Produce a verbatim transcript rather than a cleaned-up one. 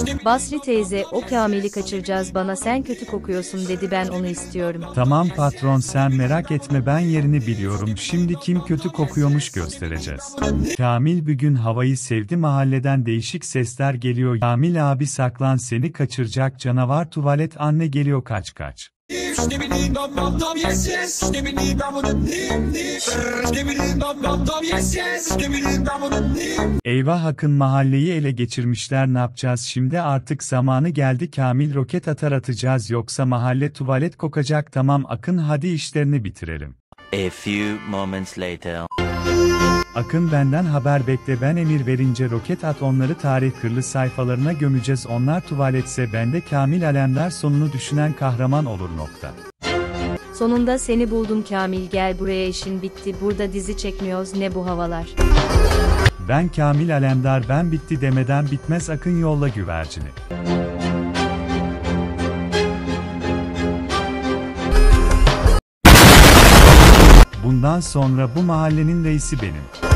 Basri teyze, o Kamil'i kaçıracağız, bana sen kötü kokuyorsun dedi, ben onu istiyorum. Tamam patron, sen merak etme, ben yerini biliyorum, şimdi kim kötü kokuyormuş göstereceğiz. Kamil bugün havayı sevdi, mahalleden değişik sesler geliyor. Kamil abi saklan, seni kaçıracak canavar, tuvalet anne geliyor, kaç kaç. Eyvah, Akın mahalleyi ele geçirmişler, ne yapacağız şimdi, artık zamanı geldi. Kamil roket atar atacağız, yoksa mahalle tuvalet kokacak. Tamam Akın, hadi işlerini bitirelim. A few moments later. Akın, benden haber bekle, ben emir verince roket at, onları tarih kırlı sayfalarına gömeceğiz, onlar tuvaletse ben de Kamil Alemdar sonunu düşünen kahraman olur nokta. Sonunda seni buldum Kamil, gel buraya, işin bitti, burada dizi çekmiyoruz, ne bu havalar. Ben Kamil Alemdar, ben bitti demeden bitmez. Akın, yolla güvercini. Bundan sonra bu mahallenin reisi benim.